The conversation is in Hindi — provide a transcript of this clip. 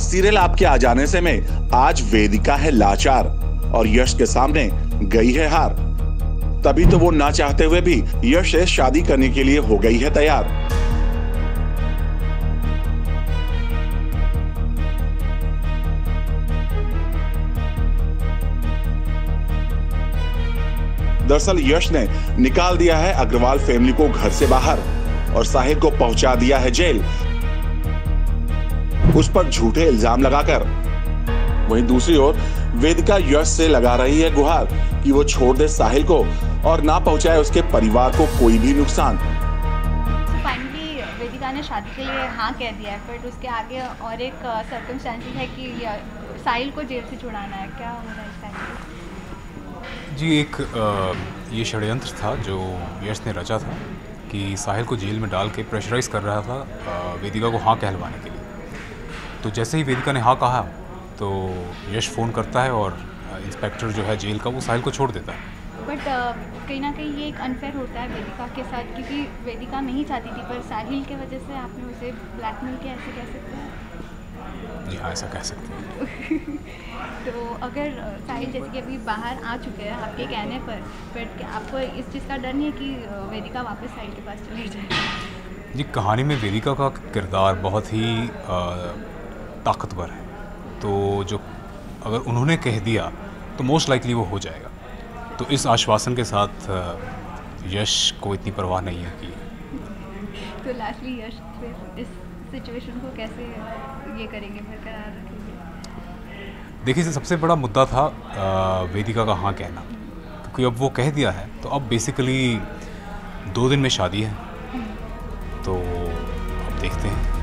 सीरियल आपके आ जाने से में आज वेदिका है लाचार और यश के सामने गई है हार। तभी तो वो ना चाहते हुए भी यश से शादी करने के लिए हो गई है तैयार। दरअसल यश ने निकाल दिया है अग्रवाल फैमिली को घर से बाहर और साहिल को पहुंचा दिया है जेल, उस पर झूठे इल्जाम लगाकर। वहीं दूसरी ओर वेदिका यश से लगा रही है गुहार कि वो छोड़ दे साहिल को और ना पहुंचाए उसके परिवार को कोई भी नुकसान। फाइनली वेदिका ने शादी के लिए हाँ कह दिया है, बट उसके आगे और एक सर्कमस्टेंसेस है कि साहिल को जेल से छुड़ाना है। क्या होना है इस टाइम? जी, एक ये षड्यंत्र था जो यश ने रचा था कि साहिल को जेल में डाल के प्रेशराइज कर रहा था वेदिका को हाँ कहलवाने के लिए। तो जैसे ही वेदिका ने हाँ कहा तो यश फ़ोन करता है और इंस्पेक्टर जो है जेल का वो साहिल को छोड़ देता है। बट कहीं ना कहीं ये एक अनफेयर होता है वेदिका के साथ, क्योंकि वेदिका नहीं चाहती थी, पर साहिल के वजह से आपने उसे ब्लैकमेल किया, ऐसे कह सकते हैं? जी हाँ, ऐसा कह सकते हैं। तो अगर साहिल जैसे कि अभी बाहर आ चुके हैं आपके कहने पर, बट आपको इस चीज़ का डर नहीं है कि वेदिका वापस साहिल के पास चली जाए? जी, कहानी में वेदिका का किरदार बहुत ही ताकतवर है, तो जो अगर उन्होंने कह दिया तो मोस्ट लाइकली वो हो जाएगा। तो इस आश्वासन के साथ यश को इतनी परवाह नहीं है कि तो लास्टली यश फिर इस सिचुएशन को कैसे ये करेंगे, बरकरार रखेंगे? देखिए, सबसे बड़ा मुद्दा था वेदिका का हाँ कहना, क्योंकि अब वो कह दिया है तो अब बेसिकली 2 दिन में शादी है, तो अब देखते हैं।